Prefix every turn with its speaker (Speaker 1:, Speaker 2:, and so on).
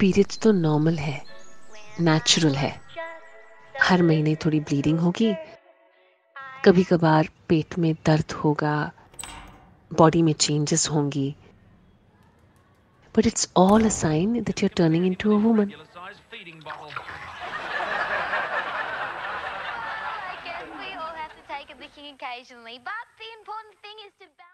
Speaker 1: Periods तो normal है, natural है। हर महीने थोड़ी ब्लीडिंग होगी, कभी कभार पेट में दर्द होगा, बॉडी में चेंजेस होंगी, but it's all a sign that you're turning into a woman.
Speaker 2: I guess we all have to take a licking occasionally, but the important thing is to balance.